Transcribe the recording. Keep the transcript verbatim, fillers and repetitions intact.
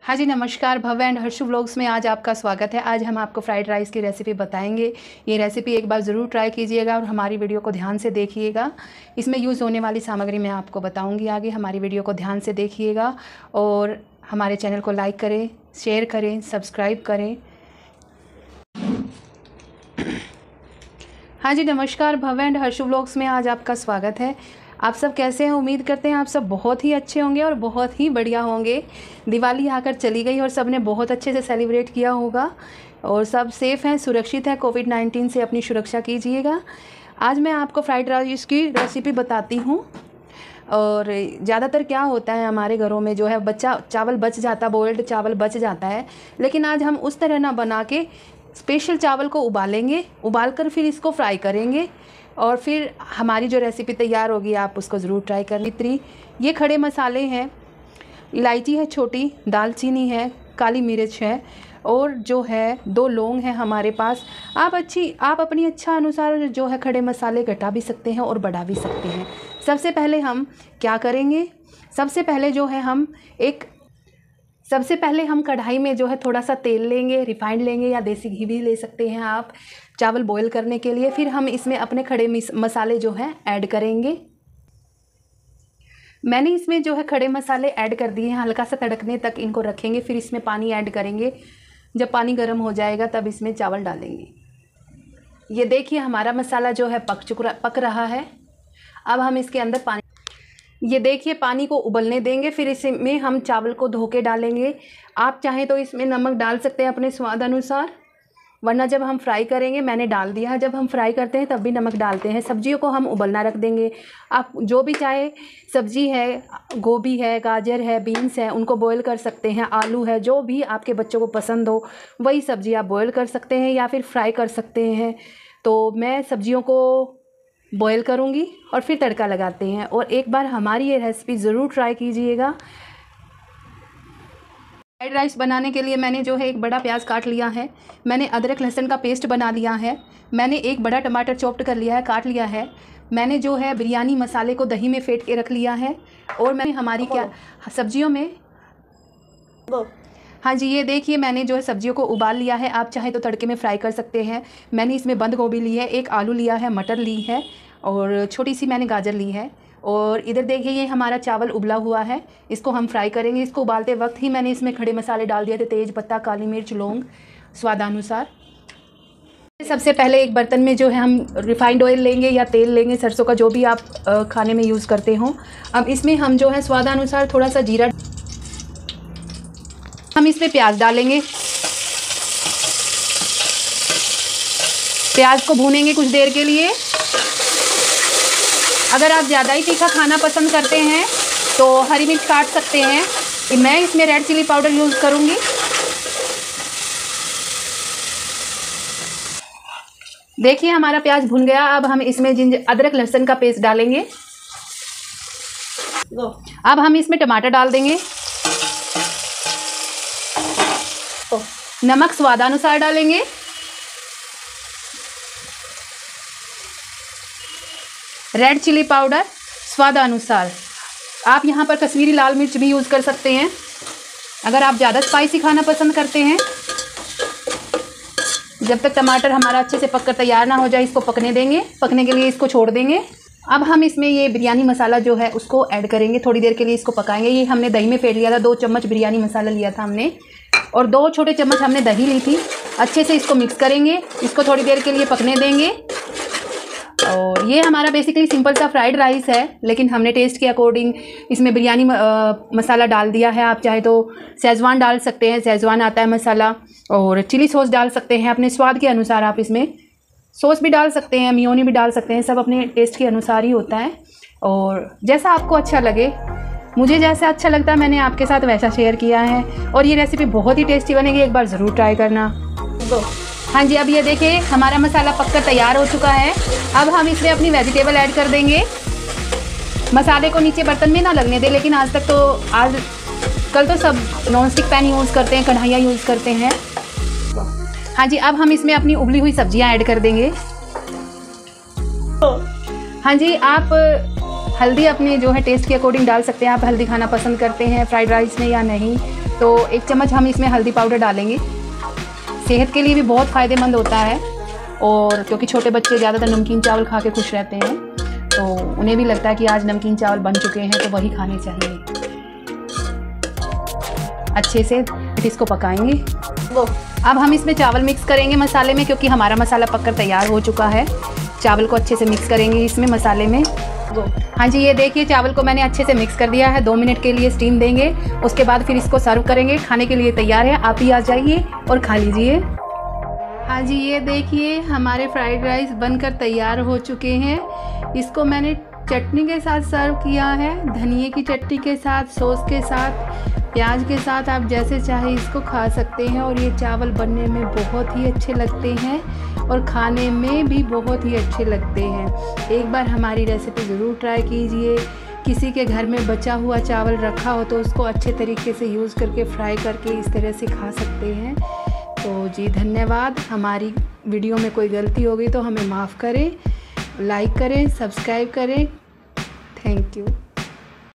हाँ जी, नमस्कार। भव्य and Harshu vlogs में आज आपका स्वागत है। आज हम आपको फ्राइड राइस की रेसिपी बताएंगे। ये रेसिपी एक बार ज़रूर ट्राई कीजिएगा और हमारी वीडियो को ध्यान से देखिएगा। इसमें यूज़ होने वाली सामग्री मैं आपको बताऊंगी आगे। हमारी वीडियो को ध्यान से देखिएगा और हमारे चैनल को लाइक करें, शेयर करें, सब्सक्राइब करें। हाँ जी, नमस्कार। भव्य एंड हर्षु व्लॉग्स में आज आपका स्वागत है। आप सब कैसे हैं? उम्मीद करते हैं आप सब बहुत ही अच्छे होंगे और बहुत ही बढ़िया होंगे। दिवाली आकर चली गई और सब ने बहुत अच्छे से सेलिब्रेट किया होगा और सब सेफ़ हैं, सुरक्षित हैं। कोविड नाइन्टीन से अपनी सुरक्षा कीजिएगा। आज मैं आपको फ्राइड राइस की रेसिपी बताती हूँ। और ज़्यादातर क्या होता है हमारे घरों में जो है बच्चा चावल बच जाता, बॉइल्ड चावल बच जाता है, लेकिन आज हम उस तरह ना बना के स्पेशल चावल को उबालेंगे, उबाल कर फिर इसको फ्राई करेंगे और फिर हमारी जो रेसिपी तैयार होगी आप उसको ज़रूर ट्राई करनी। त्री ये खड़े मसाले हैं, इलायची है छोटी, दालचीनी है, काली मिर्च है और जो है दो लौंग है हमारे पास। आप अच्छी आप अपनी इच्छा अनुसार जो है खड़े मसाले घटा भी सकते हैं और बढ़ा भी सकते हैं। सबसे पहले हम क्या करेंगे, सबसे पहले जो है हम एक सबसे पहले हम कढ़ाई में जो है थोड़ा सा तेल लेंगे, रिफाइंड लेंगे या देसी घी भी ले सकते हैं आप चावल बॉईल करने के लिए। फिर हम इसमें अपने खड़े मसाले जो हैं ऐड करेंगे। मैंने इसमें जो है खड़े मसाले ऐड कर दिए हैं, हल्का सा तड़कने तक इनको रखेंगे। फिर इसमें पानी ऐड करेंगे। जब पानी गर्म हो जाएगा तब इसमें चावल डालेंगे। ये देखिए हमारा मसाला जो है पक चुका पक रहा है। अब हम इसके अंदर पानी ये देखिए पानी को उबलने देंगे। फिर इसमें हम चावल को धो के डालेंगे। आप चाहें तो इसमें नमक डाल सकते हैं अपने स्वाद अनुसार, वरना जब हम फ्राई करेंगे, मैंने डाल दिया है, जब हम फ्राई करते हैं तब भी नमक डालते हैं। सब्जियों को हम उबलना रख देंगे। आप जो भी चाहे सब्जी है, गोभी है, गाजर है, बीन्स है, उनको बॉईल कर सकते हैं। आलू है, जो भी आपके बच्चों को पसंद हो वही सब्ज़ी आप बॉईल कर सकते हैं या फिर फ्राई कर सकते हैं। तो मैं सब्जियों को बॉईल करूँगी और फिर तड़का लगाते हैं। और एक बार हमारी ये रेसिपी ज़रूर ट्राई कीजिएगा। फ्राइड राइस बनाने के लिए मैंने जो है एक बड़ा प्याज काट लिया है, मैंने अदरक लहसुन का पेस्ट बना लिया है, मैंने एक बड़ा टमाटर चॉप्ड कर लिया है, काट लिया है, मैंने जो है बिरयानी मसाले को दही में फेंट के रख लिया है। और मैंने हमारी क्या सब्जियों में हाँ जी, ये देखिए मैंने जो है सब्जियों को उबाल लिया है। आप चाहे तो तड़के में फ्राई कर सकते हैं। मैंने इसमें बंद गोभी ली है, एक आलू लिया है, मटर ली है और छोटी सी मैंने गाजर ली है। और इधर देखिए ये हमारा चावल उबला हुआ है, इसको हम फ्राई करेंगे। इसको उबालते वक्त ही मैंने इसमें खड़े मसाले डाल दिए थे, तेज पत्ता, काली मिर्च, लौंग स्वादानुसार। सबसे पहले एक बर्तन में जो है हम रिफाइंड ऑयल लेंगे या तेल लेंगे, सरसों का, जो भी आप खाने में यूज़ करते हो। अब इसमें हम जो है स्वादानुसार थोड़ा सा जीरा, हम इसमें प्याज डालेंगे। प्याज को भूनेंगे कुछ देर के लिए। अगर आप ज़्यादा ही तीखा खाना पसंद करते हैं तो हरी मिर्च काट सकते हैं। मैं इसमें रेड चिली पाउडर यूज़ करूँगी। देखिए हमारा प्याज भुन गया। अब हम इसमें जिंजर अदरक लहसुन का पेस्ट डालेंगे। अब हम इसमें टमाटर डाल देंगे। नमक स्वादानुसार डालेंगे। रेड चिली पाउडर स्वादानुसार। आप यहाँ पर कश्मीरी लाल मिर्च भी यूज़ कर सकते हैं अगर आप ज़्यादा स्पाइसी खाना पसंद करते हैं। जब तक टमाटर हमारा अच्छे से पककर तैयार ना हो जाए, इसको पकने देंगे। पकने के लिए इसको छोड़ देंगे। अब हम इसमें ये बिरयानी मसाला जो है उसको ऐड करेंगे। थोड़ी देर के लिए इसको पकाएंगे। ये हमने दही में फेंट लिया था, दो चम्मच बिरयानी मसाला लिया था हमने और दो छोटे चम्मच हमने दही ली थी। अच्छे से इसको मिक्स करेंगे, इसको थोड़ी देर के लिए पकने देंगे। और ये हमारा बेसिकली सिंपल सा फ्राइड राइस है, लेकिन हमने टेस्ट के अकॉर्डिंग इसमें बिरयानी मसाला डाल दिया है। आप चाहे तो शेजवान डाल सकते हैं, शेजवान आता है मसाला, और चिली सॉस डाल सकते हैं अपने स्वाद के अनुसार। आप इसमें सॉस भी डाल सकते हैं, मियोनी भी डाल सकते हैं, सब अपने टेस्ट के अनुसार ही होता है। और जैसा आपको अच्छा लगे, मुझे जैसा अच्छा लगता है मैंने आपके साथ वैसा शेयर किया है। और ये रेसिपी बहुत ही टेस्टी बनेगी, एक बार ज़रूर ट्राई करना। हाँ जी, अब ये देखिए हमारा मसाला पककर तैयार हो चुका है। अब हम इसमें अपनी वेजिटेबल ऐड कर देंगे। मसाले को नीचे बर्तन में ना लगने दें, लेकिन आज तक तो आज कल तो सब नॉन स्टिक पैन यूज़ करते हैं, कढ़ाइयाँ यूज़ करते हैं। हाँ जी, अब हम इसमें अपनी उबली हुई सब्जियाँ ऐड कर देंगे। हाँ जी, आप हल्दी अपने जो है टेस्ट के अकॉर्डिंग डाल सकते हैं। आप हल्दी खाना पसंद करते हैं फ्राइड राइस में या नहीं। तो एक चम्मच हम इसमें हल्दी पाउडर डालेंगे। सेहत के लिए भी बहुत फ़ायदेमंद होता है, और क्योंकि छोटे बच्चे ज़्यादातर नमकीन चावल खा के खुश रहते हैं, तो उन्हें भी लगता है कि आज नमकीन चावल बन चुके हैं तो वही खाने चाहिए। अच्छे से इसको पकाएंगे। वो अब हम इसमें चावल मिक्स करेंगे मसाले में, क्योंकि हमारा मसाला पककर तैयार हो चुका है। चावल को अच्छे से मिक्स करेंगे इसमें मसाले में। हाँ जी, ये देखिए चावल को मैंने अच्छे से मिक्स कर दिया है। दो मिनट के लिए स्टीम देंगे, उसके बाद फिर इसको सर्व करेंगे। खाने के लिए तैयार है, आप ही आ जाइए और खा लीजिए। हाँ जी, ये देखिए हमारे फ्राइड राइस बनकर तैयार हो चुके हैं। इसको मैंने चटनी के साथ सर्व किया है, धनिए की चटनी के साथ, सॉस के साथ, प्याज के साथ, आप जैसे चाहे इसको खा सकते हैं। और ये चावल बनने में बहुत ही अच्छे लगते हैं और खाने में भी बहुत ही अच्छे लगते हैं। एक बार हमारी रेसिपी ज़रूर ट्राई कीजिए। किसी के घर में बचा हुआ चावल रखा हो तो उसको अच्छे तरीके से यूज़ करके फ्राई करके इस तरह से खा सकते हैं। तो जी धन्यवाद। हमारी वीडियो में कोई गलती हो गई तो हमें माफ़ करें। लाइक करें, सब्सक्राइब करें। Thank you.